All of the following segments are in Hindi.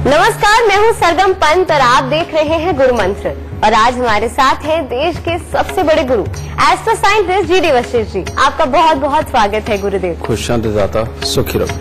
नमस्कार, मैं हूं सरगम पंत और आप देख रहे हैं गुरु मंत्र। और आज हमारे साथ हैं देश के सबसे बड़े गुरु astro scientist G D Vashishtha ji. आपका बहुत बहुत स्वागत है गुरुदेव। खुश शांति दाता, सुखी रहो।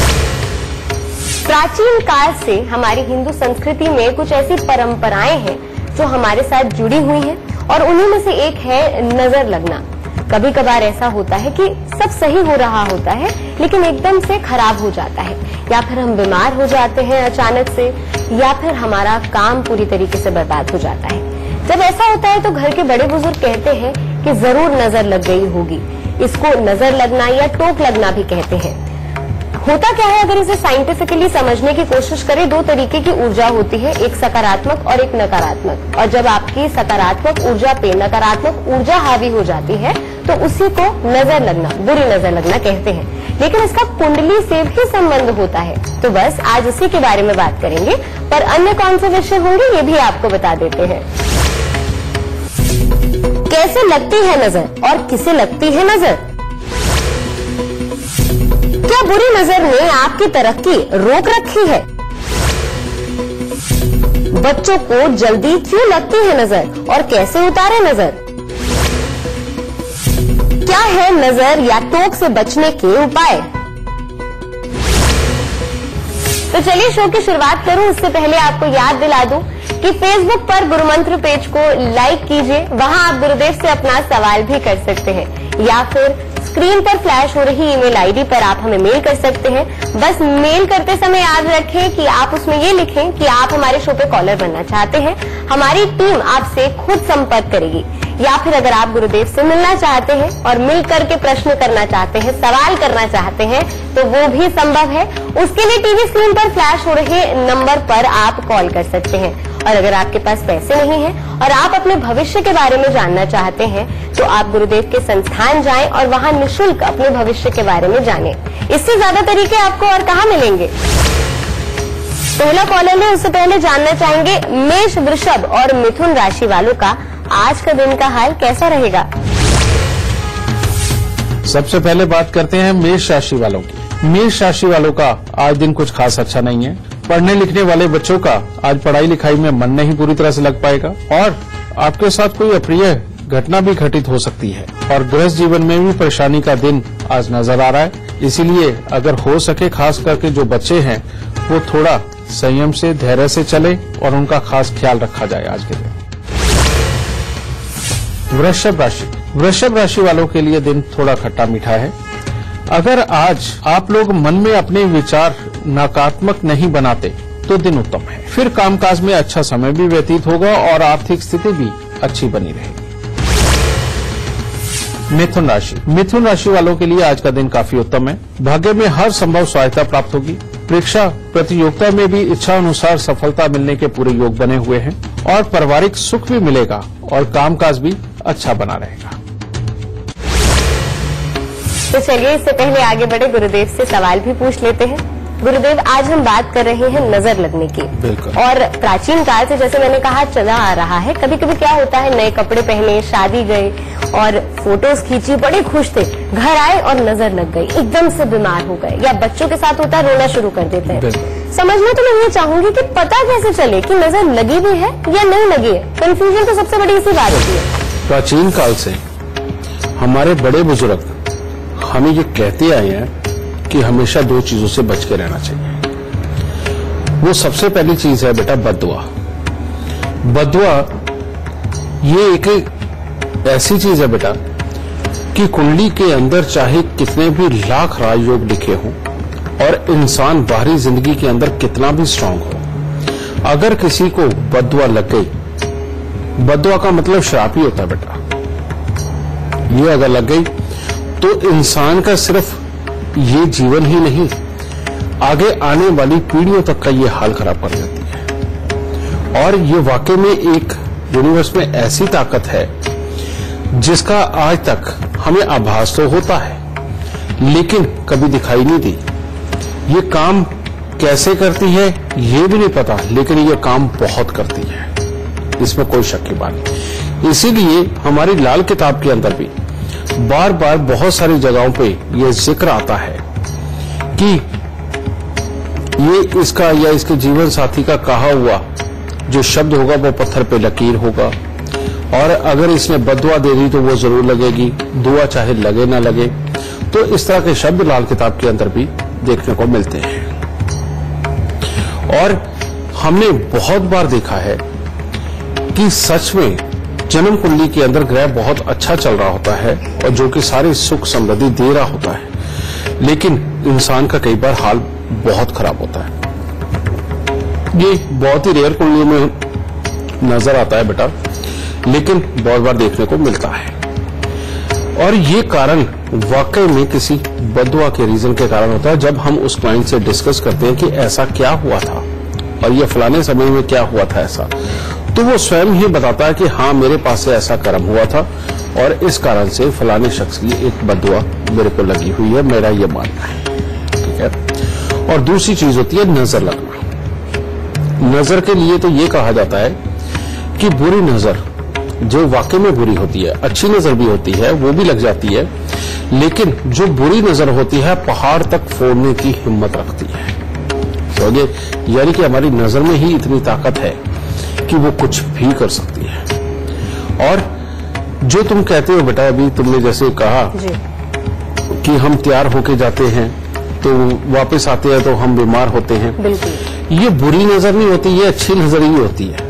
प्राचीन काल से हमारी हिंदू संस्कृति में कुछ ऐसी परंपराएं हैं जो हमारे साथ जुड़ी हुई हैं और उन्हीं में से एक है नजर लगना। कभी कभार ऐसा होता है कि सब सही हो रहा होता है लेकिन एकदम से खराब हो जाता है, या फिर हम बीमार हो जाते हैं अचानक से, या फिर हमारा काम पूरी तरीके से बर्बाद हो जाता है। जब ऐसा होता है तो घर के बड़े बुजुर्ग कहते हैं कि जरूर नजर लग गई होगी। इसको नजर लगना या टोक लगना भी कहते हैं। होता क्या है, अगर इसे साइंटिफिकली समझने की कोशिश करें, दो तरीके की ऊर्जा होती है, एक सकारात्मक और एक नकारात्मक। और जब आपकी सकारात्मक ऊर्जा पे नकारात्मक ऊर्जा हावी हो जाती है तो उसी को नजर लगना, बुरी नजर लगना कहते हैं। लेकिन इसका कुंडली से भी संबंध होता है। तो बस आज इसी के बारे में बात करेंगे, पर अन्य कौन से विषय होंगे ये भी आपको बता देते हैं। कैसे लगती है नजर और किसे लगती है नजर? क्या बुरी नजर ने आपकी तरक्की रोक रखी है? बच्चों को जल्दी क्यों लगती है नजर और कैसे उतारे नजर? क्या है नजर या टोक से बचने के उपाय? तो चलिए शो की शुरुआत करूं, उससे पहले आपको याद दिला दूं कि फेसबुक पर गुरु मंत्र पेज को लाइक कीजिए। वहां आप गुरुदेव से अपना सवाल भी कर सकते हैं, या फिर स्क्रीन पर फ्लैश हो रही ईमेल आईडी पर आप हमें मेल कर सकते हैं। बस मेल करते समय याद रखें कि आप उसमें ये लिखें कि आप हमारे शो पे कॉलर बनना चाहते हैं। हमारी टीम आपसे खुद संपर्क करेगी। या फिर अगर आप गुरुदेव से मिलना चाहते हैं और मिल करके प्रश्न करना चाहते हैं, सवाल करना चाहते हैं, तो वो भी संभव है। उसके लिए टीवी स्क्रीन पर फ्लैश हो रहे नंबर पर आप कॉल कर सकते हैं। और अगर आपके पास पैसे नहीं हैं और आप अपने भविष्य के बारे में जानना चाहते हैं तो आप गुरुदेव के संस्थान जाएं और वहां निःशुल्क अपने भविष्य के बारे में जानें। इससे ज्यादा तरीके आपको और कहां मिलेंगे। पहला कॉलर है, उससे पहले जानना चाहेंगे मेष, वृषभ और मिथुन राशि वालों का आज का दिन का हाल कैसा रहेगा। सबसे पहले बात करते हैं मेष राशि वालों की। मेष राशि वालों का आज दिन कुछ खास अच्छा नहीं है। पढ़ने लिखने वाले बच्चों का आज पढ़ाई लिखाई में मन नहीं पूरी तरह से लग पाएगा और आपके साथ कोई अप्रिय घटना भी घटित हो सकती है। और गृहस्थ जीवन में भी परेशानी का दिन आज नजर आ रहा है। इसीलिए अगर हो सके, खास करके जो बच्चे हैं वो थोड़ा संयम से, धैर्य से चले और उनका खास ख्याल रखा जाए आज के दिन। वृषभ राशि वालों के लिए दिन थोड़ा खट्टा मीठा है। अगर आज आप लोग मन में अपने विचार नकारात्मक नहीं बनाते तो दिन उत्तम है। फिर कामकाज में अच्छा समय भी व्यतीत होगा और आर्थिक स्थिति भी अच्छी बनी रहेगी। मिथुन राशि वालों के लिए आज का दिन काफी उत्तम है। भाग्य में हर संभव सहायता प्राप्त होगी। परीक्षा प्रतियोगिता में भी इच्छा अनुसार सफलता मिलने के पूरे योग बने हुए हैं और पारिवारिक सुख भी मिलेगा और कामकाज भी अच्छा बना रहेगा। तो चलिए इससे पहले आगे बढ़े, गुरुदेव से सवाल भी पूछ लेते हैं। गुरुदेव, आज हम बात कर रहे हैं नजर लगने की। और प्राचीन काल से, जैसे मैंने कहा, चला आ रहा है। कभी कभी क्या होता है, नए कपड़े पहने, शादी गए और फोटोज खींची, बड़े खुश थे, घर आए और नजर लग गई, एकदम से बीमार हो गए। या बच्चों के साथ होता है, रोना शुरू कर देते हैं। समझना तो मैं ये चाहूंगी कि पता कैसे चले कि नजर लगी भी है या नहीं लगी है। कंफ्यूजन तो सबसे बड़ी इसी बात होती है। प्राचीन काल से हमारे बड़े बुजुर्ग हमें ये कहते आए हैं कि हमेशा दो चीजों से बच के रहना चाहिए। वो सबसे पहली चीज है बेटा बद्दुआ। बद्दुआ ये एक ऐसी चीज है बेटा कि कुंडली के अंदर चाहे कितने भी लाख राजयोग लिखे हों और इंसान बाहरी जिंदगी के अंदर कितना भी स्ट्रांग हो, अगर किसी को बद्दुआ लग गई, बद्दुआ का मतलब श्राप ही होता है बेटा। ये अगर लग गई तो इंसान का सिर्फ ये जीवन ही नहीं, आगे आने वाली पीढ़ियों तक का ये हाल खराब कर देती है। और ये वाकई में एक यूनिवर्स में ऐसी ताकत है जिसका आज तक हमें आभास तो होता है लेकिन कभी दिखाई नहीं दी। ये काम कैसे करती है ये भी नहीं पता, लेकिन ये काम बहुत करती है, इसमें कोई शक की बात नहीं। इसीलिए हमारी लाल किताब के अंदर भी बार बार बहुत सारी जगहों पे ये जिक्र आता है कि ये इसका या इसके जीवन साथी का कहा हुआ जो शब्द होगा वो पत्थर पे लकीर होगा, और अगर इसने बद्दुआ दे दी तो वो जरूर लगेगी, दुआ चाहे लगे ना लगे। तो इस तरह के शब्द लाल किताब के अंदर भी देखने को मिलते हैं। और हमने बहुत बार देखा है कि सच में जन्म कुंडली के अंदर ग्रह बहुत अच्छा चल रहा होता है और जो कि सारी सुख समृद्धि दे रहा होता है, लेकिन इंसान का कई बार हाल बहुत खराब होता है। ये बहुत ही रेयर कुंडलियों में नजर आता है बेटा, लेकिन बहुत बार देखने को मिलता है। और ये कारण वाकई में किसी बद्दुआ के रीजन के कारण होता है। जब हम उस क्लाइंट से डिस्कस करते हैं कि ऐसा क्या हुआ था और ये फलाने समय में क्या हुआ था ऐसा, तो वो स्वयं ही बताता है कि हाँ मेरे पास से ऐसा कर्म हुआ था और इस कारण से फलाने शख्स की एक बद्दुआ मेरे को लगी हुई है, मेरा ये मानना है। ठीक है। और दूसरी चीज होती है नजर लगना। नजर के लिए तो ये कहा जाता है कि बुरी नजर जो वाकई में बुरी होती है, अच्छी नजर भी होती है वो भी लग जाती है, लेकिन जो बुरी नजर होती है पहाड़ तक फोड़ने की हिम्मत रखती है। समझे? यानी कि हमारी नजर में ही इतनी ताकत है कि वो कुछ भी कर सकती है। और जो तुम कहते हो बेटा, अभी तुमने जैसे कहा कि हम तैयार होके जाते हैं तो वापस आते हैं तो हम बीमार होते हैं, ये बुरी नजर नहीं होती, ये अच्छी नजर ही होती है।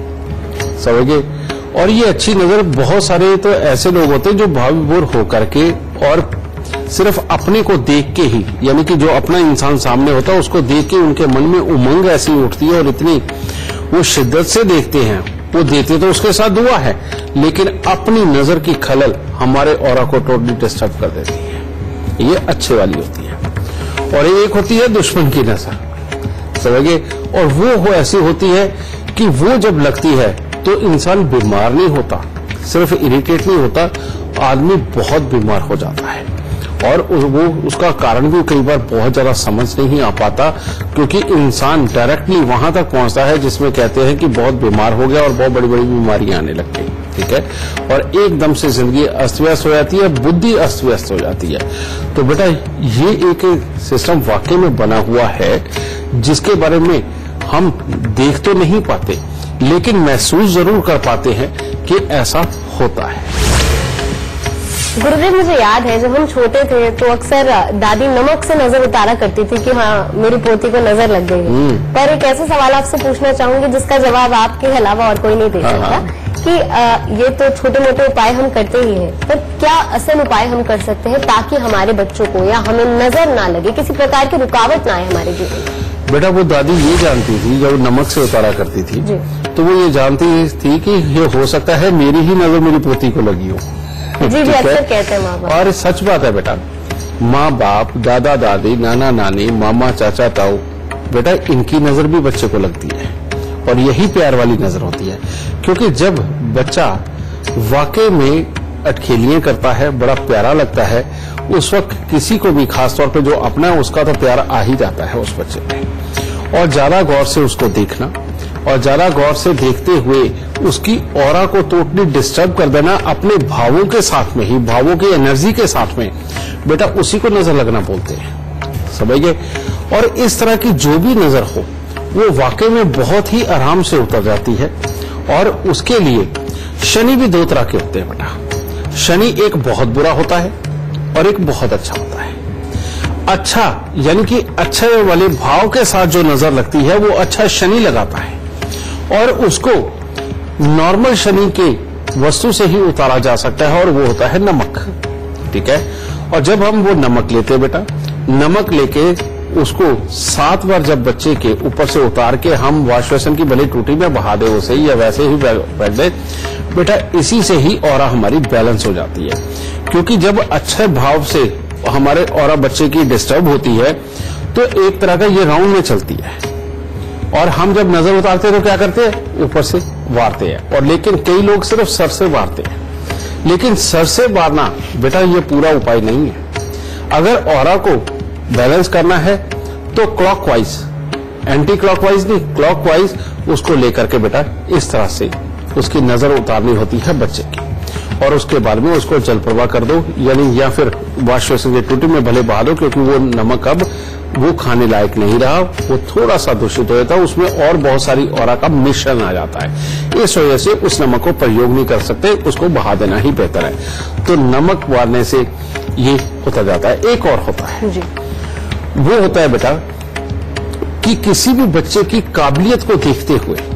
समझे? और ये अच्छी नजर बहुत सारे तो ऐसे लोग होते हैं जो भाव विभोर होकर के और सिर्फ अपने को देख के ही, यानी कि जो अपना इंसान सामने होता है उसको देख के उनके मन में उमंग ऐसी उठती है और इतनी वो शिद्दत से देखते हैं, वो देते तो उसके साथ दुआ है, लेकिन अपनी नजर की खलल हमारे ऑरा को टोटली डिस्टर्ब कर देती है। ये अच्छे वाली होती है। और एक होती है दुश्मन की नजर, समझे? और वो ऐसी होती है कि वो जब लगती है तो इंसान बीमार नहीं होता, सिर्फ इरिटेट नहीं होता, आदमी बहुत बीमार हो जाता है। और वो उसका कारण भी कई बार बहुत ज्यादा समझ नहीं आ पाता, क्योंकि इंसान डायरेक्टली वहां तक पहुंचता है जिसमें कहते हैं कि बहुत बीमार हो गया और बहुत बड़ी बड़ी बीमारियां आने लग गई। ठीक है। और एकदम से जिंदगी अस्त व्यस्त हो जाती है, बुद्धि अस्त व्यस्त हो जाती है। तो बेटा ये एक सिस्टम वाकई में बना हुआ है जिसके बारे में हम देख तो नहीं पाते, लेकिन महसूस जरूर कर पाते हैं कि ऐसा होता है। गुरुदेव, मुझे याद है जब हम छोटे थे तो अक्सर दादी नमक से नजर उतारा करती थी कि हाँ मेरी पोती को नजर लग गई है। पर एक ऐसा सवाल आपसे पूछना चाहूंगी जिसका जवाब आपके अलावा और कोई नहीं दे सकता कि ये तो छोटे मोटे उपाय हम करते ही हैं, पर क्या असल उपाय हम कर सकते हैं ताकि हमारे बच्चों को या हमें नजर ना लगे, किसी प्रकार की रुकावट ना आए हमारे जीवन में? बेटा वो दादी ये जानती थी, जब नमक से उतारा करती थी तो वो ये जानती थी कि ये हो सकता है मेरी ही नजर मेरी पोती को लगी हो। जी अक्सर कहते हैं माँ बाप। और सच बात है बेटा, माँ बाप, दादा दादी, नाना नानी, मामा चाचा ताऊ, बेटा इनकी नजर भी बच्चे को लगती है और यही प्यार वाली नजर होती है। क्योंकि जब बच्चा वाकई में अटखेलियां करता है, बड़ा प्यारा लगता है, उस वक्त किसी को भी, खासतौर पे जो अपना है उसका तो प्यार आ ही जाता है उस बच्चे में। और ज्यादा गौर से उसको देखना और ज्यादा गौर से देखते हुए उसकी ऑरा को टोटली डिस्टर्ब कर देना अपने भावों के साथ में ही, भावों की एनर्जी के साथ में, बेटा उसी को नजर लगना बोलते हैं। समझ गए? और इस तरह की जो भी नजर हो वो वाकई में बहुत ही आराम से उतर जाती है। और उसके लिए शनि भी दो तरह के होते हैं बेटा। शनि एक बहुत बुरा होता है और एक बहुत अच्छा होता है। अच्छा यानी कि अच्छे वाले भाव के साथ जो नजर लगती है वो अच्छा शनि लगाता है और उसको नॉर्मल शनि के वस्तु से ही उतारा जा सकता है और वो होता है नमक। ठीक है। और जब हम वो नमक लेते हैं बेटा, नमक लेके उसको 7 बार जब बच्चे के ऊपर से उतार के हम वॉश बेसिन की भली टूटी में बहा दे उसे या वैसे ही बैठ दे बेटा, इसी से ही ऑरा हमारी बैलेंस हो जाती है। क्योंकि जब अच्छे भाव से हमारे ऑरा बच्चे की डिस्टर्ब होती है तो एक तरह का ये राउंड में चलती है और हम जब नजर उतारते हैं तो क्या करते हैं, ऊपर से वारते हैं। और लेकिन कई लोग सिर्फ सर से वारते हैं, लेकिन सर से वारना बेटा ये पूरा उपाय नहीं है। अगर ऑरा को बैलेंस करना है तो क्लॉकवाइज, एंटी क्लॉकवाइज नहीं, क्लॉकवाइज उसको लेकर के बेटा इस तरह से उसकी नजर उतारनी होती है बच्चे की। और उसके बाद में उसको जल प्रवाह कर दो, यानी या फिर वॉश बेसिन की टूटी में भले बहा दो, क्योंकि वो नमक अब वो खाने लायक नहीं रहा, वो थोड़ा सा दूषित हो जाता है, उसमें और बहुत सारी औरा का मिश्रण आ जाता है। इस वजह से उस नमक को प्रयोग नहीं कर सकते, उसको बहा देना ही बेहतर है। तो नमक वारने से ये होता जाता है। एक और होता है जी। वो होता है बेटा कि किसी भी बच्चे की काबिलियत को देखते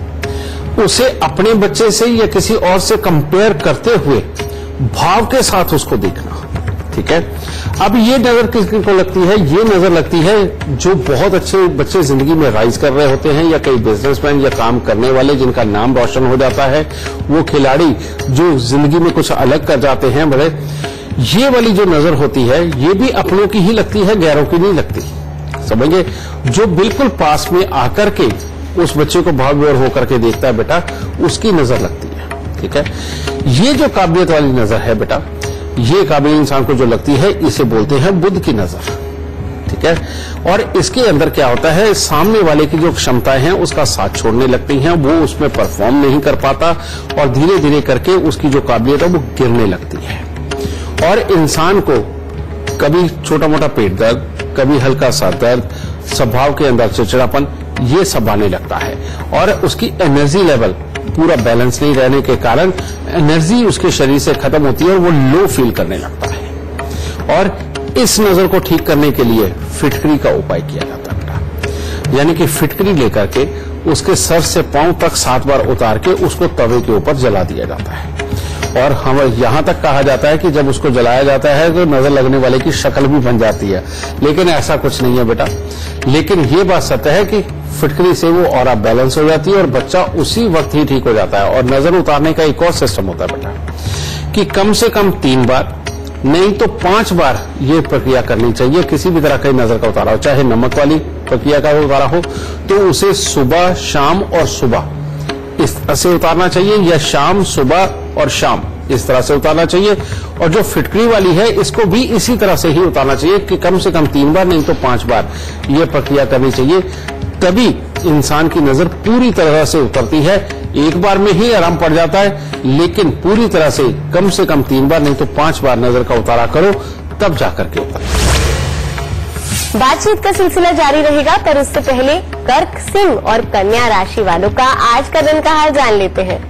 हुए उसे अपने बच्चे से या किसी और से कंपेयर करते हुए भाव के साथ उसको देखना, ठीक है। अब ये नजर किसी को लगती है, ये नजर लगती है जो बहुत अच्छे बच्चे जिंदगी में राइज कर रहे होते हैं, या कई बिजनेसमैन या काम करने वाले जिनका नाम रोशन हो जाता है, वो खिलाड़ी जो जिंदगी में कुछ अलग कर जाते हैं बड़े, ये वाली जो नजर होती है ये भी अपनों की ही लगती है, गैरों की नहीं लगती, समझे। जो बिल्कुल पास में आकर के उस बच्चे को भाव विभोर होकर के देखता है बेटा, उसकी नजर लगती है, ठीक है। ये जो काबिलियत वाली नजर है बेटा, ये काबिल इंसान को जो लगती है, इसे बोलते हैं बुद्ध की नजर, ठीक है। और इसके अंदर क्या होता है, सामने वाले की जो क्षमताएं हैं उसका साथ छोड़ने लगती हैं, वो उसमें परफॉर्म नहीं कर पाता और धीरे धीरे करके उसकी जो काबिलियत है वो गिरने लगती है। और इंसान को कभी छोटा मोटा पेट दर्द, कभी हल्का सा दर्द, स्वभाव के अंदर चिड़चिड़ापन, ये सब आने लगता है। और उसकी एनर्जी लेवल पूरा बैलेंस नहीं रहने के कारण एनर्जी उसके शरीर से खत्म होती है और वो लो फील करने लगता है। और इस नजर को ठीक करने के लिए फिटकरी का उपाय किया जाता है बेटा, यानी कि फिटकरी लेकर के उसके सर से पांव तक 7 बार उतार के उसको तवे के ऊपर जला दिया जाता है। और हम यहां तक कहा जाता है कि जब उसको जलाया जाता है तो नजर लगने वाले की शक्ल भी बन जाती है, लेकिन ऐसा कुछ नहीं है बेटा। लेकिन ये बात सत्य है कि फिटकरी से वो ऑरा बैलेंस हो जाती है और बच्चा उसी वक्त ही ठीक हो जाता है। और नजर उतारने का एक और सिस्टम होता है बेटा कि कम से कम 3 बार नहीं तो 5 बार ये प्रक्रिया करनी चाहिए। किसी भी तरह का नजर का उतारा हो, चाहे नमक वाली प्रक्रिया का उतारा हो, तो उसे सुबह, शाम और सुबह इस तरह से उतारना चाहिए, या शाम, सुबह और शाम इस तरह से उतारना चाहिए। और जो फिटकरी वाली है इसको भी इसी तरह से ही उतारना चाहिए कि कम से कम 3 बार नहीं तो 5 बार ये प्रक्रिया करनी चाहिए। तभी इंसान की नजर पूरी तरह से उतरती है। एक बार में ही आराम पड़ जाता है, लेकिन पूरी तरह से कम 3 बार नहीं तो 5 बार नजर का उतारा करो, तब जाकर के उतर। बातचीत का सिलसिला जारी रहेगा, पर उससे पहले कर्क, सिंह और कन्या राशि वालों का आज का दिन का हाल जान लेते हैं।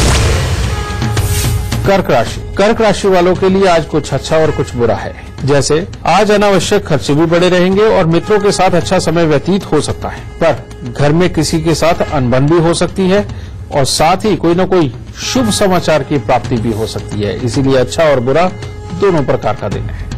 कर्क राशि वालों के लिए आज कुछ अच्छा और कुछ बुरा है। जैसे आज अनावश्यक खर्चे भी बढ़े रहेंगे और मित्रों के साथ अच्छा समय व्यतीत हो सकता है, पर घर में किसी के साथ अनबन भी हो सकती है और साथ ही कोई न कोई शुभ समाचार की प्राप्ति भी हो सकती है। इसीलिए अच्छा और बुरा दोनों प्रकार का दिन है।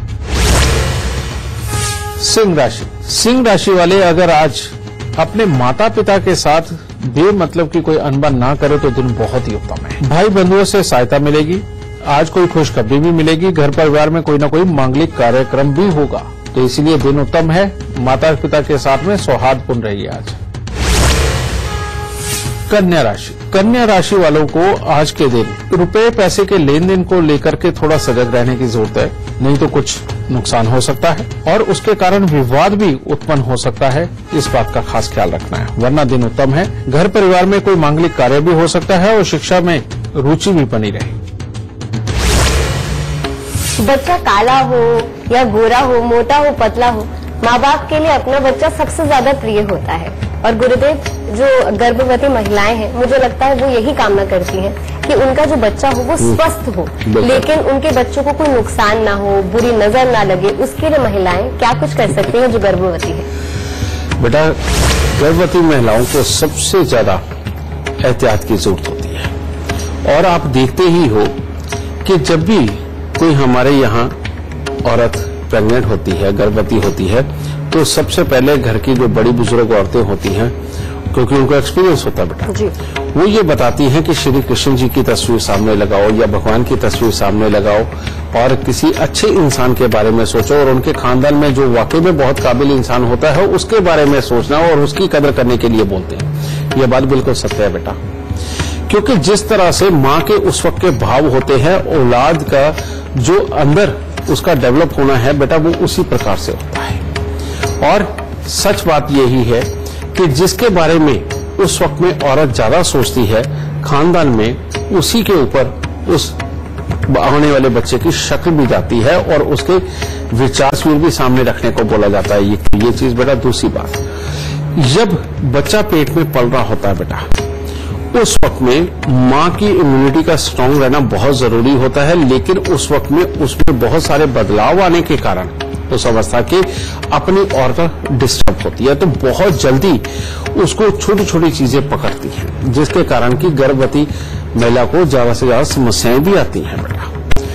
सिंह राशि वाले अगर आज अपने माता पिता के साथ बेमतलब की कोई अनबन ना करे तो दिन बहुत ही उत्तम है। भाई बंधुओं से सहायता मिलेगी, आज कोई खुशखबरी भी मिलेगी, घर परिवार में कोई न कोई मांगलिक कार्यक्रम भी होगा, तो इसलिए दिन उत्तम है। माता पिता के साथ में सौहार्दपूर्ण रहिए आज। कन्या राशि वालों को आज के दिन रुपए पैसे के लेन देन को लेकर के थोड़ा सजग रहने की जरूरत है, नहीं तो कुछ नुकसान हो सकता है और उसके कारण विवाद भी उत्पन्न हो सकता है। इस बात का खास ख्याल रखना है, वरना दिन उत्तम है। घर परिवार में कोई मांगलिक कार्य भी हो सकता है और शिक्षा में रुचि भी बनी रहे। बच्चा काला हो या गोरा हो, मोटा हो, पतला हो, माँ बाप के लिए अपना बच्चा सबसे ज्यादा प्रिय होता है। और गुरुदेव, जो गर्भवती महिलाएं हैं, मुझे लगता है वो यही कामना करती हैं कि उनका जो बच्चा हो वो स्वस्थ हो, लेकिन उनके बच्चों को कोई नुकसान ना हो, बुरी नजर ना लगे। उसके लिए महिलाएं क्या कुछ कर सकती हैं जो गर्भवती है? बेटा, गर्भवती महिलाओं को सबसे ज्यादा एहतियात की जरूरत होती है। और आप देखते ही हो कि जब भी कोई हमारे यहाँ औरत प्रेग्नेंट होती है, गर्भवती होती है, तो सबसे पहले घर की जो बड़ी बुजुर्ग औरतें होती हैं, क्योंकि उनका एक्सपीरियंस होता है बेटा जी, वो ये बताती हैं कि श्री कृष्ण जी की तस्वीर सामने लगाओ या भगवान की तस्वीर सामने लगाओ और किसी अच्छे इंसान के बारे में सोचो और उनके खानदान में जो वाकई में बहुत काबिल इंसान होता है उसके बारे में सोचना और उसकी कदर करने के लिए बोलते हैं। ये बात बिल्कुल सत्य है बेटा, क्योंकि जिस तरह से माँ के उस वक्त के भाव होते हैं, औलाद का जो अंदर उसका डेवलप होना है बेटा, वो उसी प्रकार से होता है। और सच बात यही है कि जिसके बारे में उस वक्त में औरत ज्यादा सोचती है, खानदान में उसी के ऊपर उस आने वाले बच्चे की शक्ल भी जाती है और उसके विचारशील भी सामने रखने को बोला जाता है। ये चीज बेटा। दूसरी बात, जब बच्चा पेट में पल रहा होता है बेटा, उस वक्त में मां की इम्यूनिटी का स्ट्रांग रहना बहुत जरूरी होता है, लेकिन उस वक्त में उसमें बहुत सारे बदलाव आने के कारण उस अवस्था की अपनी औरत डिस्टर्ब होती है, तो बहुत जल्दी उसको छोटी छोटी चीजें पकड़ती हैं, जिसके कारण की गर्भवती महिला को ज्यादा से ज्यादा समस्याएं भी आती हैं बेटा।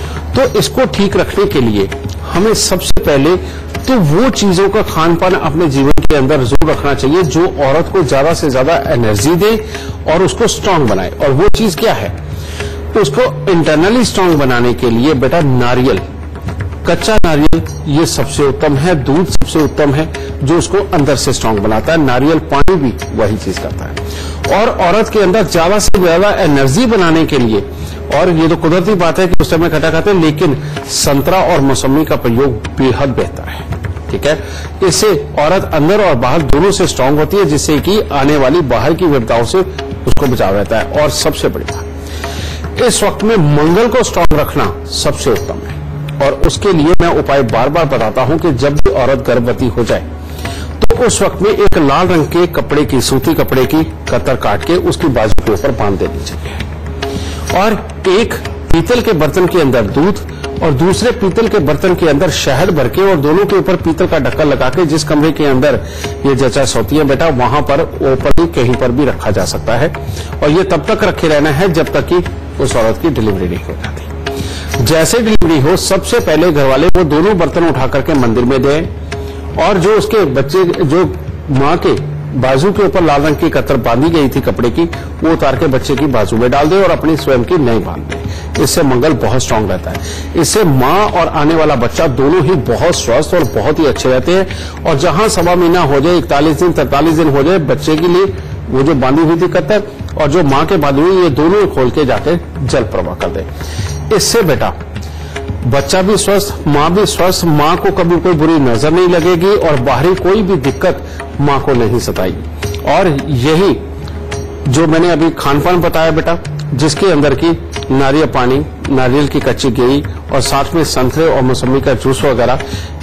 तो इसको ठीक रखने के लिए हमें सबसे पहले तो वो चीजों का खान पान अपने जीवन के अंदर जरूर रखना चाहिए जो औरत को ज्यादा से ज्यादा एनर्जी दे और उसको स्ट्रांग बनाए। और वो चीज क्या है? उसको इंटरनली स्ट्रांग बनाने के लिए बेटा नारियल, कच्चा नारियल ये सबसे उत्तम है, दूध सबसे उत्तम है जो उसको अंदर से स्ट्रांग बनाता है। नारियल पानी भी वही चीज करता है। और औरत के अंदर ज्यादा से ज्यादा एनर्जी बनाने के लिए, और ये तो कुदरती बात है कि उस टाइम में खट्टा खाते हैं, लेकिन संतरा और मौसमी का प्रयोग बेहद बेहतर है। ठीक है, इससे औरत अंदर और बाहर दोनों से स्ट्रांग होती है, जिससे कि आने वाली बाहर की विपदाओं से उसको बचाव रहता है। और सबसे बड़ी बात, इस वक्त में मंगल को स्ट्रांग रखना सबसे उत्तम है। और उसके लिए मैं उपाय बार बार बताता हूं कि जब भी औरत गर्भवती हो जाए तो उस वक्त में एक लाल रंग के कपड़े की, सूती कपड़े की कतर काट के उसकी बाजू के ऊपर बांध देनी चाहिए। और एक पीतल के बर्तन के अंदर दूध और दूसरे पीतल के बर्तन के अंदर शहद भर के और दोनों के ऊपर पीतल का ढक्कन लगा के जिस कमरे के अंदर ये जचास होती है बेटा, वहां पर ओपन कहीं पर भी रखा जा सकता है। और ये तब तक रखे रहना है जब तक कि उस औरत की डिलीवरी नहीं हो जाती। जैसे डिलीवरी हो, सबसे पहले घर वाले वो दोनों बर्तन उठा करके मंदिर में दें और जो उसके बच्चे, जो मां के बाजू के ऊपर लाल रंग की कतर बांधी गई थी कपड़े की, वो उतार के बच्चे की बाजू में डाल दे और अपनी स्वयं की नई बांध दे। इससे मंगल बहुत स्ट्रांग रहता है। इससे मां और आने वाला बच्चा दोनों ही बहुत स्वस्थ और बहुत ही अच्छे रहते हैं। और जहां 1.25 महीना हो जाए, 41 दिन 43 दिन हो जाए, बच्चे के लिए वो जो बांधी हुई थी कतर और जो मां के बांधी हुई, ये दोनों खोल के जाके जल प्रवाह कर दे। इससे बेटा बच्चा भी स्वस्थ, मां भी स्वस्थ, मां को कभी कोई बुरी नजर नहीं लगेगी और बाहरी कोई भी दिक्कत मां को नहीं सताएगी। और यही जो मैंने अभी खान पान बताया बेटा, जिसके अंदर की नारियल पानी, नारियल की कच्ची गिरी और साथ में संतरे और मौसमी का जूस वगैरह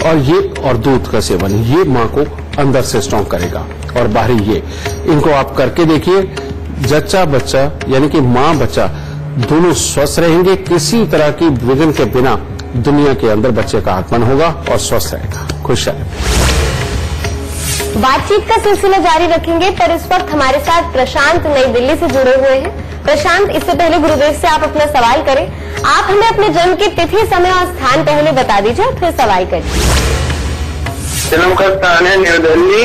और दूध का सेवन, ये मां को अंदर से स्ट्रांग करेगा। और बाहरी ये, इनको आप करके देखिए, जच्चा बच्चा यानी कि मां बच्चा दोनों स्वस्थ रहेंगे। किसी तरह की विघ्न के बिना दुनिया के अंदर बच्चे का आगमन होगा और स्वस्थ रहेगा। खुश रहेगा। बातचीत का सिलसिला जारी रखेंगे, पर इस वक्त हमारे साथ प्रशांत नई दिल्ली से जुड़े हुए हैं। प्रशांत, इससे पहले गुरुदेव से आप अपना सवाल करें, आप हमें अपने जन्म की तिथि, समय और स्थान पहले बता दीजिए और फिर सवाल करिए। जन्म का स्थान है न्यू दिल्ली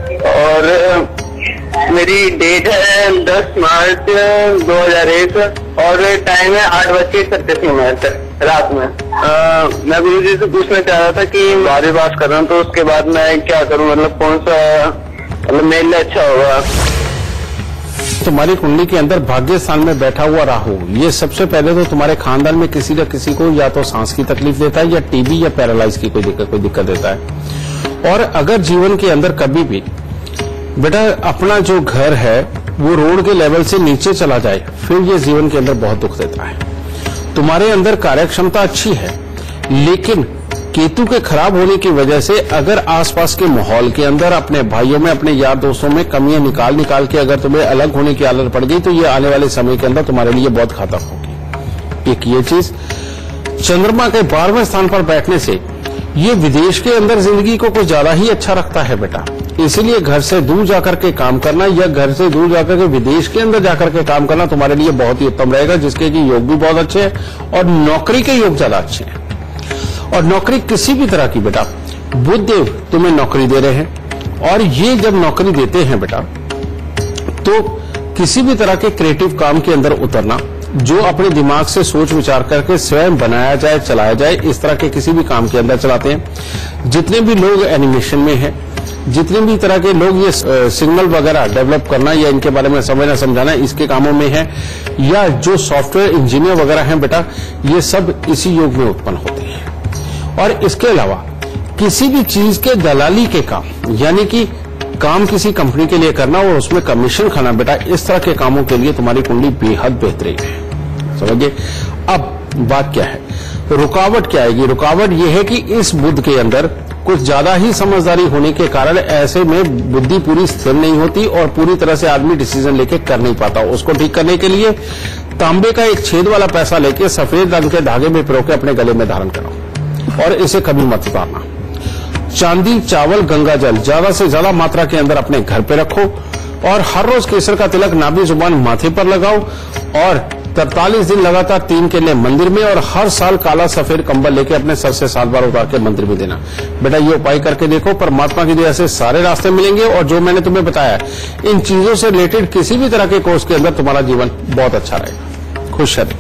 और मेरी डेट है 10 मार्च 2001 और टाइम है 8:37 रात में। मैं गुरु जी से पूछना चाह रहा था कि 12वीं पास कर रहा हूँ, तो उसके बाद मैं क्या करूँ, मतलब कौन सा मेरे लिए अच्छा होगा। तुम्हारी कुंडली के अंदर भाग्य स्थान में बैठा हुआ राहु, ये सबसे पहले तो तुम्हारे खानदान में किसी न किसी को या तो सांस की तकलीफ देता है या टीबी या पैरालाइज की कोई दिक्कत देता है। और अगर जीवन के अंदर कभी भी बेटा अपना जो घर है वो रोड के लेवल से नीचे चला जाए, फिर ये जीवन के अंदर बहुत दुख देता है। तुम्हारे अंदर कार्य क्षमता अच्छी है, लेकिन केतु के खराब होने की वजह से अगर आसपास के माहौल के अंदर अपने भाइयों में, अपने यार दोस्तों में कमियां निकाल के अगर तुम्हें अलग होने की आदत पड़ गई, तो ये आने वाले समय के अंदर तुम्हारे लिए बहुत घातक होगी। एक ये चीज, चंद्रमा के 12वें स्थान पर बैठने से ये विदेश के अंदर जिंदगी को कुछ ज्यादा ही अच्छा रखता है बेटा। इसीलिए घर से दूर जाकर के काम करना या घर से दूर जाकर के विदेश के अंदर जाकर के काम करना तुम्हारे लिए बहुत ही उत्तम रहेगा, जिसके कि योग भी बहुत अच्छे हैं और नौकरी के योग ज्यादा अच्छे हैं। और नौकरी किसी भी तरह की बेटा, बुध देव तुम्हें नौकरी दे रहे हैं और ये जब नौकरी देते हैं बेटा, तो किसी भी तरह के क्रिएटिव काम के अंदर उतरना, जो अपने दिमाग से सोच विचार करके स्वयं बनाया जाए, चलाया जाए, इस तरह के किसी भी काम के अंदर चलाते हैं। जितने भी लोग एनिमेशन में हैं, जितने भी तरह के लोग ये सिग्नल वगैरह डेवलप करना या इनके बारे में समझना समझाना इसके कामों में है, या जो सॉफ्टवेयर इंजीनियर वगैरह हैं बेटा, ये सब इसी योग में उत्पन्न होते हैं। और इसके अलावा किसी भी चीज के दलाली के काम, यानी कि काम किसी कंपनी के लिए करना और उसमें कमीशन खाना बेटा, इस तरह के कामों के लिए तुम्हारी कुंडली बेहद बेहतरीन है। समझिए। अब बात क्या है, रुकावट क्या आएगी? रुकावट यह है कि इस बुध के अंदर कुछ ज्यादा ही समझदारी होने के कारण ऐसे में बुद्धि पूरी स्थिर नहीं होती और पूरी तरह से आदमी डिसीजन लेके कर नहीं पाता। उसको ठीक करने के लिए तांबे का एक छेद वाला पैसा लेके सफेद रंग के धागे में पिरो के अपने गले में धारण करो और इसे कभी मत उतारना। चांदी, चावल, गंगा जल ज्यादा से ज्यादा मात्रा के अंदर अपने घर पे रखो और हर रोज केसर का तिलक नाभि जुबान माथे पर लगाओ और 43 दिन लगातार 3 केले मंदिर में और हर साल काला सफेद कंबल लेके अपने सर से 7 बार उतार के मंदिर में देना। बेटा ये उपाय करके देखो, परमात्मा की दया से सारे रास्ते मिलेंगे और जो मैंने तुम्हें बताया इन चीजों से रिलेटेड किसी भी तरह के कोर्स के अंदर तुम्हारा जीवन बहुत अच्छा रहेगा। खुश रहे।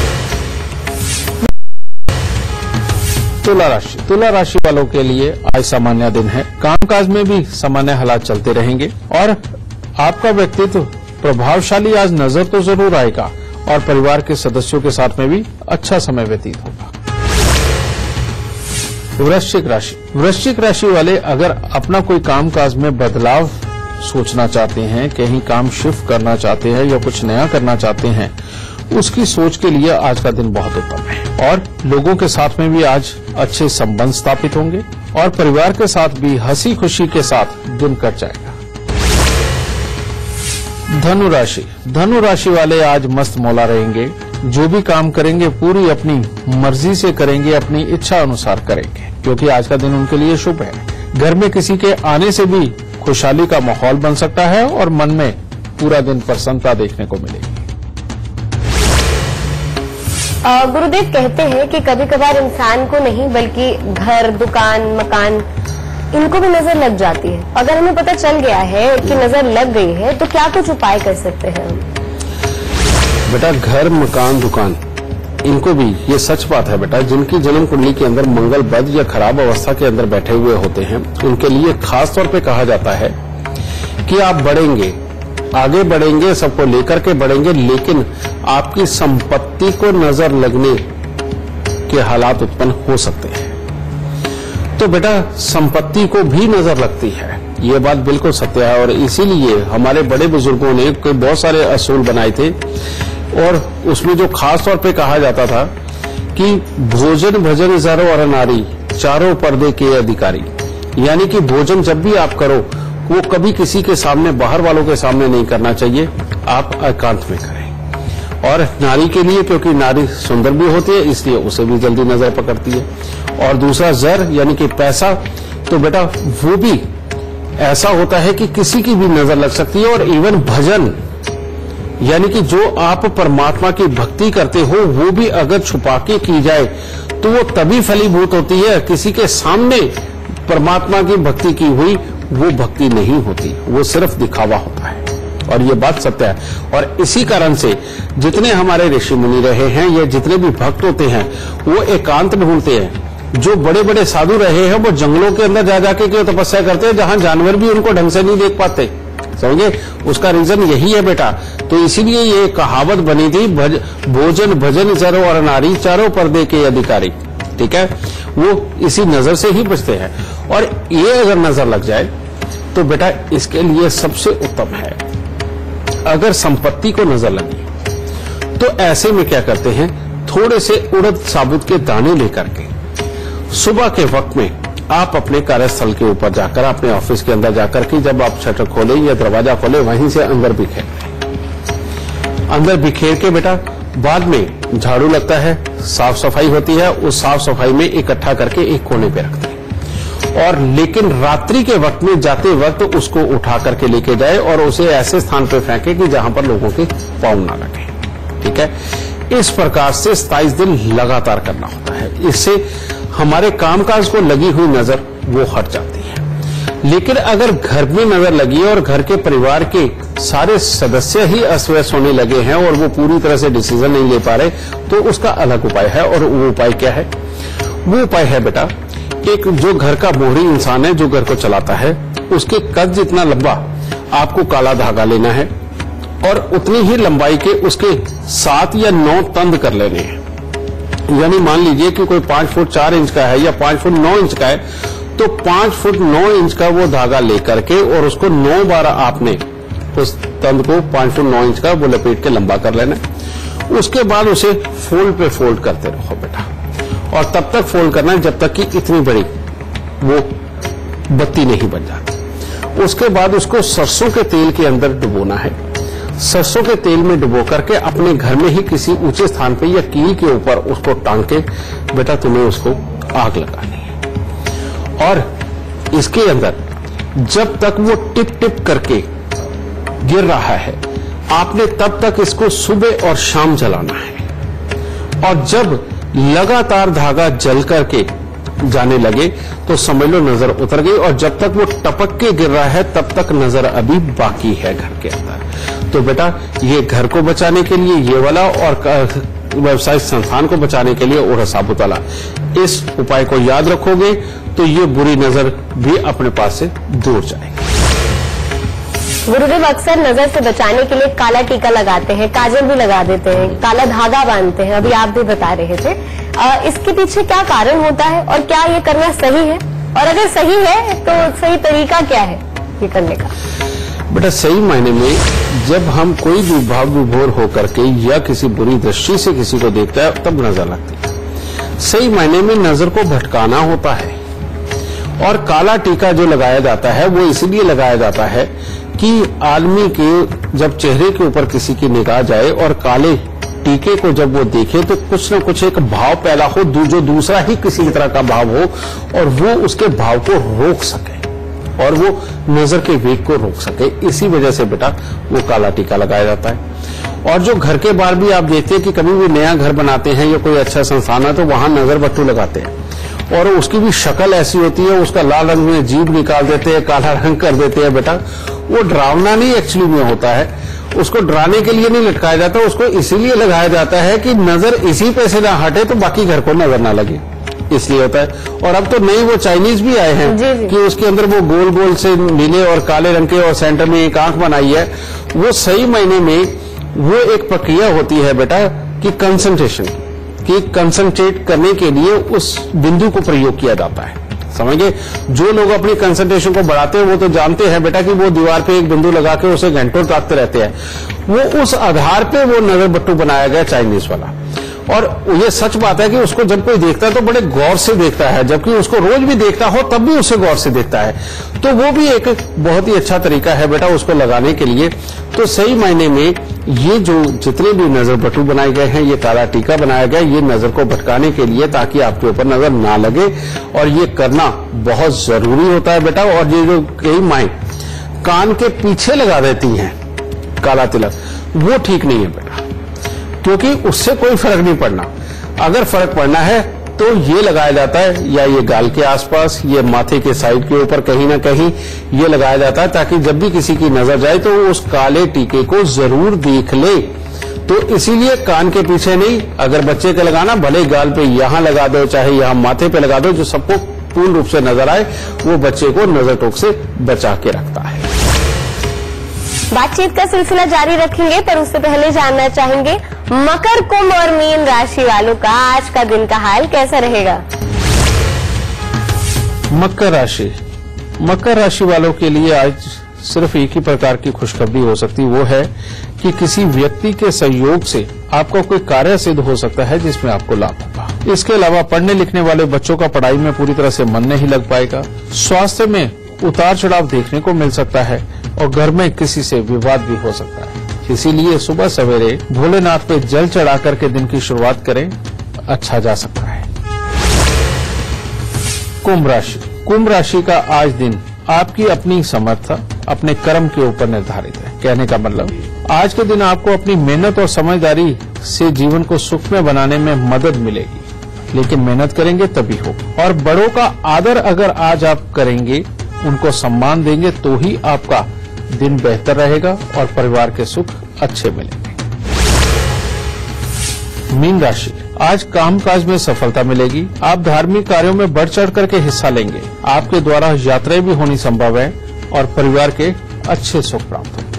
तुला राशि वालों के लिए आज सामान्य दिन है। कामकाज में भी सामान्य हालात चलते रहेंगे और आपका व्यक्तित्व प्रभावशाली आज नजर तो जरूर आएगा और परिवार के सदस्यों के साथ में भी अच्छा समय व्यतीत होगा। वृश्चिक राशि वाले अगर अपना कोई कामकाज में बदलाव सोचना चाहते हैं, कहीं काम शिफ्ट करना चाहते हैं या कुछ नया करना चाहते हैं, उसकी सोच के लिए आज का दिन बहुत उत्तम है और लोगों के साथ में भी आज अच्छे संबंध स्थापित होंगे और परिवार के साथ भी हंसी खुशी के साथ दिन कट जाएगा। धनु राशि वाले आज मस्त मौला रहेंगे। जो भी काम करेंगे पूरी अपनी मर्जी से करेंगे, अपनी इच्छा अनुसार करेंगे क्योंकि आज का दिन उनके लिए शुभ है। घर में किसी के आने से भी खुशहाली का माहौल बन सकता है और मन में पूरा दिन प्रसन्नता देखने को मिलेगी। गुरुदेव कहते हैं कि कभी कभार इंसान को नहीं बल्कि घर, दुकान, मकान इनको भी नजर लग जाती है। अगर हमें पता चल गया है कि नजर लग गई है तो क्या कुछ उपाय कर सकते हैं हम? बेटा घर, मकान, दुकान इनको भी, ये सच बात है बेटा, जिनकी जन्म कुंडली के अंदर मंगल बद या खराब अवस्था के अंदर बैठे हुए होते हैं उनके लिए खास तौर पे कहा जाता है कि आप बढ़ेंगे, आगे बढ़ेंगे, सबको लेकर के बढ़ेंगे, लेकिन आपकी संपत्ति को नजर लगने के हालात उत्पन्न हो सकते हैं। तो बेटा संपत्ति को भी नजर लगती है, ये बात बिल्कुल सत्य है और इसीलिए हमारे बड़े बुजुर्गों ने बहुत सारे असूल बनाए थे और उसमें जो खास तौर पे कहा जाता था कि भोजन भजन जर और नारी चारों पर्दे के अधिकारी, यानी कि भोजन जब भी आप करो वो कभी किसी के सामने, बाहर वालों के सामने नहीं करना चाहिए, आप एकांत में करें। और नारी के लिए, क्योंकि नारी सुंदर भी होती है इसलिए उसे भी जल्दी नजर पकड़ती है। और दूसरा जर यानी कि पैसा, तो बेटा वो भी ऐसा होता है कि किसी की भी नजर लग सकती है। और इवन भजन यानी कि जो आप परमात्मा की भक्ति करते हो वो भी अगर छुपा के की जाए तो वो तभी फलीभूत होती है। किसी के सामने परमात्मा की भक्ति की हुई वो भक्ति नहीं होती, वो सिर्फ दिखावा होता है और ये बात सत्य है। और इसी कारण से जितने हमारे ऋषि मुनि रहे हैं या जितने भी भक्त होते हैं वो एकांत ढूंढते हैं। जो बड़े बड़े साधु रहे हैं वो जंगलों के अंदर जा जाके क्यों तपस्या करते हैं जहां जानवर भी उनको ढंग से नहीं देख पाते, समझे? उसका रीजन यही है बेटा। तो इसीलिए ये कहावत बनी थी, भोजन भजन जर और नारी चारों पर्दे के अधिकारी, ठीक है? वो इसी नजर से ही बचते हैं। और ये अगर नजर लग जाए तो बेटा इसके लिए सबसे उत्तम है, अगर संपत्ति को नजर लगी तो ऐसे में क्या करते हैं, थोड़े से उड़द साबुत के दाने लेकर के सुबह के वक्त में आप अपने कार्यस्थल के ऊपर जाकर, अपने ऑफिस के अंदर जाकर के जब आप शटर खोले या दरवाजा खोले वहीं से अंदर बिखेर के बेटा बाद में झाड़ू लगता है, साफ सफाई होती है, उस साफ सफाई में इकट्ठा करके एक कोने पे रखते हैं। और लेकिन रात्रि के वक्त में जाते वक्त उसको उठा करके लेके जाए और उसे ऐसे स्थान पे फेंके कि जहां पर लोगों के पाँव ना लगे, ठीक है? इस प्रकार से 27 दिन लगातार करना होता है। इससे हमारे कामकाज को लगी हुई नजर वो हट जाती है। लेकिन अगर घर में नजर लगी और घर के परिवार के सारे सदस्य ही अस्त व्यस्त होने लगे हैं और वो पूरी तरह से डिसीजन नहीं ले पा रहे तो उसका अलग उपाय है। और वो उपाय क्या है? वो उपाय है बेटा, एक जो घर का मोहरी इंसान है जो घर को चलाता है उसके कद जितना लंबा आपको काला धागा लेना है और उतनी ही लंबाई के उसके 7 या 9 तंद कर लेने हैं। यानी मान लीजिए कि कोई 5 फुट 4 इंच का है या 5 फुट 9 इंच का है तो 5 फुट 9 इंच का वो धागा लेकर के और उसको 9 बार आपने उस तंद को 5 फुट 9 इंच का वो लपेट के लंबा कर लेना है। उसके बाद उसे फोल्ड पे फोल्ड करते रहो बेटा। और तब तक फोल्ड करना है जब तक कि इतनी बड़ी वो बत्ती नहीं बन जाती। उसके बाद उसको सरसों के तेल के अंदर डुबोना है। सरसों के तेल में डुबो करके अपने घर में ही किसी ऊंचे स्थान पे या कील के ऊपर उसको टांग के बेटा तुम्हें उसको आग लगानी है। और इसके अंदर जब तक वो टिप टिप करके गिर रहा है आपने तब तक इसको सुबह और शाम जलाना है। और जब लगातार धागा जल करके जाने लगे तो समझ लो नजर उतर गई। और जब तक वो टपक के गिर रहा है तब तक नजर अभी बाकी है घर के अंदर। तो बेटा ये घर को बचाने के लिए ये वाला और व्यवसायिक संस्थान को बचाने के लिए ओढ़ा साबुत वाला, इस उपाय को याद रखोगे तो ये बुरी नजर भी अपने पास से दूर जाएगी। गुरुदेव अक्सर नजर से बचाने के लिए काला टीका लगाते हैं, काजल भी लगा देते हैं, काला धागा बांधते हैं, अभी आप भी बता रहे थे। इसके पीछे क्या कारण होता है और क्या ये करना सही है? और अगर सही है तो सही तरीका क्या है ये करने का? बेटा सही मायने में जब हम कोई भी भाव विभोर होकर के या किसी बुरी दृष्टि से किसी को देखता है तब नजर लगती है। सही मायने में नजर को भटकाना होता है। और काला टीका जो लगाया जाता है वो इसलिए लगाया जाता है कि आदमी के जब चेहरे के ऊपर किसी की निगाह जाए और काले टीके को जब वो देखे तो कुछ न कुछ एक भाव पैदा हो जो दूसरा ही किसी तरह का भाव हो और वो उसके भाव को रोक सके और वो नजर के वेग को रोक सके। इसी वजह से बेटा वो काला टीका लगाया जाता है। और जो घर के बाहर भी आप देखते हैं कि कभी भी नया घर बनाते हैं या कोई अच्छा संस्थान है तो वहां नजर बट्टू लगाते हैं और उसकी भी शक्ल ऐसी होती है, उसका लाल रंग में जीभ निकाल देते हैं, काला रंग कर देते हैं। बेटा वो डरावना नहीं एक्चुअली में होता है, उसको डराने के लिए नहीं लटकाया जाता, उसको इसीलिए लगाया जाता है कि नजर इसी पे से ना हटे तो बाकी घर को नजर ना लगे, इसलिए होता है। और अब तो नई वो चाइनीज भी आए हैं जी। कि उसके अंदर वो गोल गोल से नीले और काले रंग के और सेंटर में एक आंख बनाई है। वो सही मायने में वो एक प्रक्रिया होती है बेटा कि कंसंट्रेशन की, कंसंट्रेट करने के लिए उस बिंदु को प्रयोग किया जाता है। समझिए, जो लोग अपनी कंसंट्रेशन को बढ़ाते हैं वो तो जानते हैं बेटा कि वो दीवार पे एक बिंदु लगा के उसे घंटों ताकते रहते हैं। वो उस आधार पे वो नजर बट्टू बनाया गया चाइनीज वाला। और ये सच बात है कि उसको जब कोई देखता है तो बड़े गौर से देखता है, जबकि उसको रोज भी देखता हो तब भी उसे गौर से देखता है। तो वो भी एक बहुत ही अच्छा तरीका है बेटा उसको लगाने के लिए। तो सही मायने में ये जो जितने भी नजर बट्टू बनाए गए हैं, ये काला टीका बनाया गया, ये नजर को भटकाने के लिए ताकि आपके ऊपर नजर ना लगे। और ये करना बहुत जरूरी होता है बेटा। और ये जो कई माएं कान के पीछे लगा देती हैं काला तिलक, वो ठीक नहीं है बेटा, क्योंकि उससे कोई फर्क नहीं पड़ना। अगर फर्क पड़ना है तो ये लगाया जाता है या ये गाल के आसपास, ये माथे के साइड के ऊपर कहीं ना कहीं ये लगाया जाता है ताकि जब भी किसी की नजर जाए तो वो उस काले टीके को जरूर देख ले। तो इसीलिए कान के पीछे नहीं, अगर बच्चे के लगाना भले गाल पे यहां लगा दो चाहे यहां माथे पे लगा दो, जो सबको पूर्ण रूप से नजर आए, वो बच्चे को नजर टोक से बचा के रखता है। बातचीत का सिलसिला जारी रखेंगे, पर उससे पहले जानना चाहेंगे मकर, कुंभ और मीन राशि वालों का आज का दिन का हाल कैसा रहेगा? मकर राशि वालों के लिए आज सिर्फ एक ही प्रकार की खुशखबरी हो सकती, वो है कि किसी व्यक्ति के सहयोग से आपका कोई कार्य सिद्ध हो सकता है जिसमें आपको लाभ होगा। इसके अलावा पढ़ने लिखने वाले बच्चों का पढ़ाई में पूरी तरह से मन नहीं लग पाएगा। स्वास्थ्य में उतार चढ़ाव देखने को मिल सकता है और घर में किसी से विवाद भी हो सकता है। इसीलिए सुबह सवेरे भोलेनाथ पे जल चढ़ा करके दिन की शुरुआत करें, अच्छा जा सकता है। कुंभ राशि का आज दिन आपकी अपनी समर्थ अपने कर्म के ऊपर निर्धारित है। कहने का मतलब आज के दिन आपको अपनी मेहनत और समझदारी से जीवन को सुखमय बनाने में मदद मिलेगी, लेकिन मेहनत करेंगे तभी हो। और बड़ों का आदर अगर आज आप करेंगे, उनको सम्मान देंगे, तो ही आपका दिन बेहतर रहेगा और परिवार के सुख अच्छे मिलेंगे। मीन राशि, आज कामकाज में सफलता मिलेगी। आप धार्मिक कार्यों में बढ़ चढ़ करके हिस्सा लेंगे। आपके द्वारा यात्राएं भी होनी संभव है और परिवार के अच्छे सुख प्राप्त होंगे।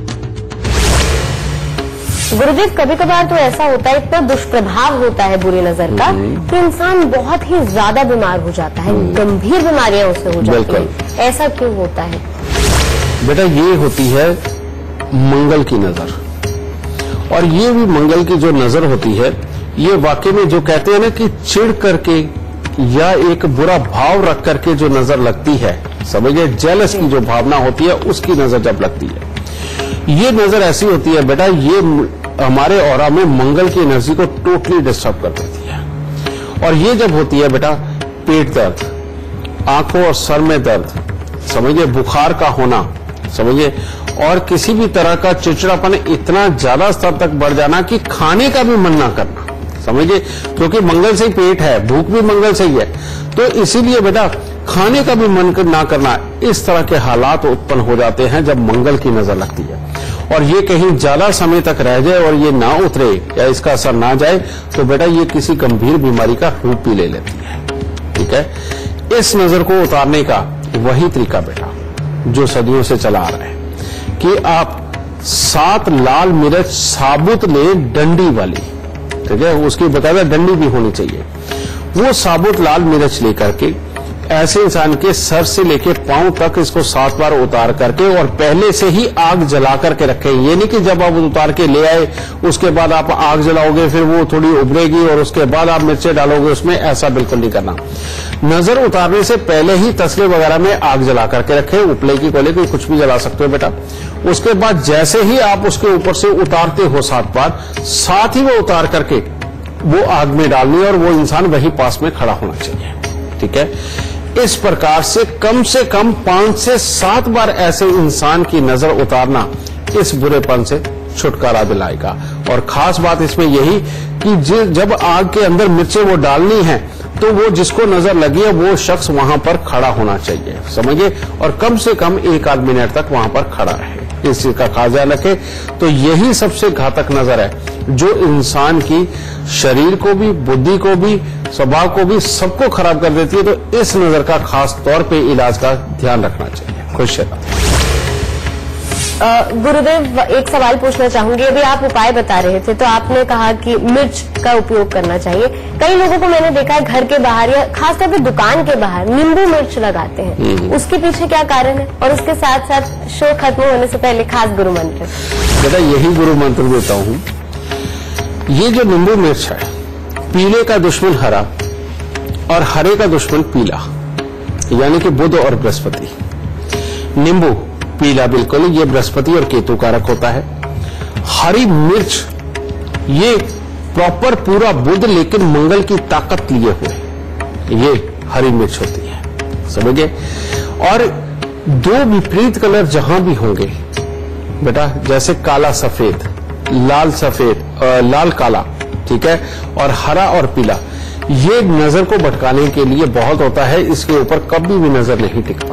गुरुदेव, कभी कभार तो ऐसा होता है, इतना दुष्प्रभाव होता है बुरी नजर का कि इंसान बहुत ही ज्यादा बीमार हो जाता है, गंभीर बीमारियां उससे हो जाती हैं। ऐसा क्यों होता है? बेटा ये होती है मंगल की नजर, और ये भी मंगल की जो नजर होती है ये वाकई में जो कहते हैं ना कि चिढ़ करके या एक बुरा भाव रख करके जो नजर लगती है, समझिए जेलस की जो भावना होती है उसकी नजर जब लगती है, ये नजर ऐसी होती है बेटा, ये हमारे ऑरा में मंगल की एनर्जी को टोटली डिस्टर्ब कर देती है। और ये जब होती है बेटा, पेट दर्द, आंखों और सर में दर्द, समझिए बुखार का होना, समझिए, और किसी भी तरह का चिड़चिड़ापन इतना ज्यादा स्तर तक बढ़ जाना कि खाने का भी मन ना करना, समझिए, क्योंकि मंगल से ही पेट है, भूख भी मंगल से ही है, तो इसीलिए बेटा खाने का भी मन ना करना, इस तरह के हालात उत्पन्न हो जाते हैं जब मंगल की नजर लगती है। और ये कहीं ज्यादा समय तक रह जाए और ये ना उतरे या इसका असर ना जाए तो बेटा ये किसी गंभीर बीमारी का रूप भी ले लेती है। ठीक है, इस नजर को उतारने का वही तरीका बेटा जो सदियों से चला आ रहा है कि आप 7 लाल मिर्च साबुत लें, डंडी वाली, ठीक है, उसकी बकायदा डंडी भी होनी चाहिए। वो साबुत लाल मिर्च लेकर के ऐसे इंसान के सर से लेके पांव तक इसको 7 बार उतार करके और पहले से ही आग जला करके रखें। ये नहीं कि जब आप उतार के ले आए उसके बाद आप आग जलाओगे, फिर वो थोड़ी उभरेगी और उसके बाद आप मिर्चें डालोगे उसमें, ऐसा बिल्कुल नहीं करना। नजर उतारने से पहले ही तसले वगैरह में आग जला करके रखें, उपले की कोयले की कुछ भी जला सकते हो बेटा। उसके बाद जैसे ही आप उसके ऊपर से उतारते हो 7 बार, साथ ही वो उतार करके वो आग में डालनी और वो इंसान वही पास में खड़ा होना चाहिए। ठीक है, इस प्रकार से कम 5 से 7 बार ऐसे इंसान की नजर उतारना इस बुरेपन से छुटकारा दिलाएगा। और खास बात इसमें यही कि जब आग के अंदर मिर्चें वो डालनी है तो वो जिसको नजर लगी है वो शख्स वहां पर खड़ा होना चाहिए, समझिए, और कम से कम 1 आध मिनट तक वहां पर खड़ा रहे। इस चीज का खास ध्यान रखें। तो यही सबसे घातक नजर है जो इंसान की शरीर को भी, बुद्धि को भी, स्वभाव को भी, सबको खराब कर देती है। तो इस नजर का खास तौर पे इलाज का ध्यान रखना चाहिए। खुश रहिए। गुरुदेव, एक सवाल पूछना चाहूंगी। अभी आप उपाय बता रहे थे तो आपने कहा कि मिर्च का उपयोग करना चाहिए। कई लोगों को मैंने देखा है घर के बाहर या खासतौर पे दुकान के बाहर नींबू मिर्च लगाते हैं, उसके पीछे क्या कारण है? और उसके साथ साथ शो खत्म होने से पहले खास गुरु मंत्र। बेटा यही गुरु मंत्र देता हूं। ये जो नींबू मिर्च है, पीले का दुश्मन हरा और हरे का दुश्मन पीला, यानी कि बुध और बृहस्पति। नींबू पीला बिल्कुल, ये बृहस्पति और केतु कारक होता है। हरी मिर्च ये प्रॉपर पूरा बुध लेकिन मंगल की ताकत लिए हुए ये हरी मिर्च होती है, समझे। और 2 विपरीत कलर जहां भी होंगे बेटा, जैसे काला सफेद, लाल सफेद, लाल काला, ठीक है, और हरा और पीला, ये नजर को भटकाने के लिए बहुत होता है। इसके ऊपर कभी भी नजर नहीं टिक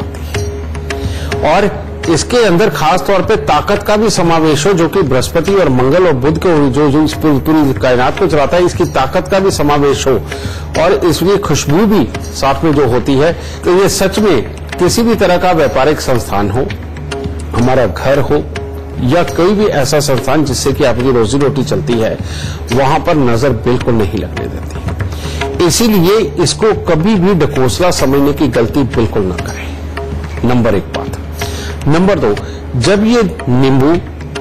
पाती। और इसके अंदर खास तौर पे ताकत का भी समावेश हो, जो कि बृहस्पति और मंगल और बुध को जो पूरी कायनात को चलाता है, इसकी ताकत का भी समावेश हो और इसकी खुशबू भी साथ में जो होती है। तो ये सच में किसी भी तरह का व्यापारिक संस्थान हो, हमारा घर हो या कोई भी ऐसा संस्थान जिससे कि आपकी रोजी रोटी चलती है, वहां पर नजर बिल्कुल नहीं लगने देती। इसीलिए इसको कभी भी ढकोसला समझने की गलती बिल्कुल न करें। नंबर 1 बात। नंबर 2, जब ये नींबू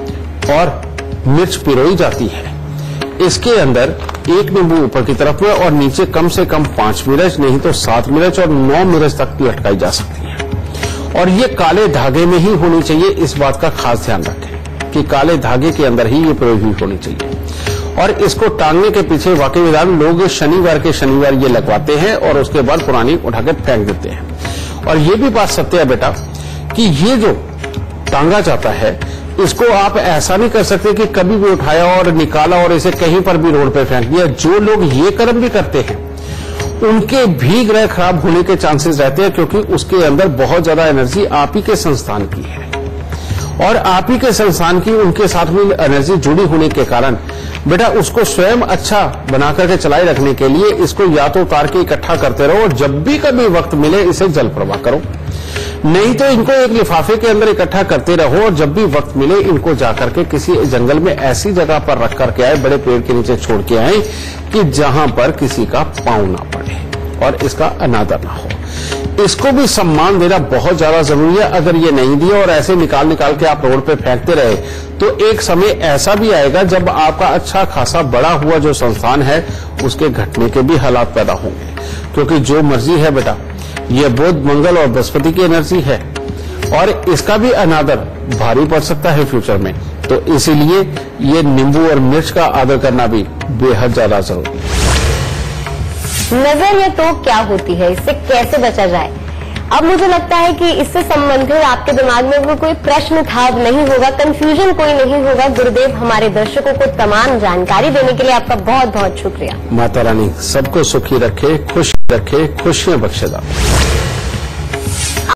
और मिर्च पिरोई जाती है, इसके अंदर 1 नींबू ऊपर की तरफ में और नीचे कम से कम 5 मिर्च, नहीं तो 7 मिर्च और 9 मिर्च तक लटकाई जा सकती है। और ये काले धागे में ही होनी चाहिए। इस बात का खास ध्यान रखें कि काले धागे के अंदर ही ये पिरोई हुई होनी चाहिए। और इसको टांगने के पीछे वाकई विधान लोग शनिवार के शनिवार ये लगवाते हैं और उसके बाद पुरानी उठाकर फेंक देते हैं। और ये भी बात सत्य है बेटा कि ये जो टांगा जाता है, इसको आप ऐसा नहीं कर सकते कि कभी भी उठाया और निकाला और इसे कहीं पर भी रोड पे फेंक दिया। जो लोग ये कर्म भी करते हैं उनके भी ग्रह खराब होने के चांसेस रहते हैं, क्योंकि उसके अंदर बहुत ज्यादा एनर्जी आप ही के संस्थान की है और आप ही के संस्थान की उनके साथ में एनर्जी जुड़ी होने के कारण बेटा उसको स्वयं अच्छा बना करके चलाए रखने के लिए इसको या तो उतार के इकट्ठा करते रहो और जब भी कभी वक्त मिले इसे जल प्रवाह करो, नहीं तो इनको एक लिफाफे के अंदर इकट्ठा करते रहो और जब भी वक्त मिले इनको जाकर के किसी जंगल में ऐसी जगह पर रख करके आए, बड़े पेड़ के नीचे छोड़ के आए कि जहां पर किसी का पांव ना पड़े और इसका अनादर ना हो। इसको भी सम्मान देना बहुत ज्यादा जरूरी है। अगर ये नहीं दिया और ऐसे निकाल के आप रोड पे फेंकते रहे तो एक समय ऐसा भी आएगा जब आपका अच्छा खासा बड़ा हुआ जो संस्थान है उसके घटने के भी हालात पैदा होंगे, क्योंकि जो मर्जी है बेटा ये बुध, मंगल और बृहस्पति की एनर्जी है और इसका भी अनादर भारी पड़ सकता है फ्यूचर में। तो इसीलिए ये नींबू और मिर्च का आदर करना भी बेहद ज्यादा जरूरी है। नजर या तो क्या होती है, इससे कैसे बचा जाए? अब मुझे लगता है कि इससे संबंधित आपके दिमाग में वो कोई प्रश्न था नहीं होगा, कंफ्यूजन कोई नहीं होगा। गुरुदेव हमारे दर्शकों को तमाम जानकारी देने के लिए आपका बहुत बहुत शुक्रिया। माता रानी सबको सुखी रखे, खुश रखे, खुशियां बख्शेदा।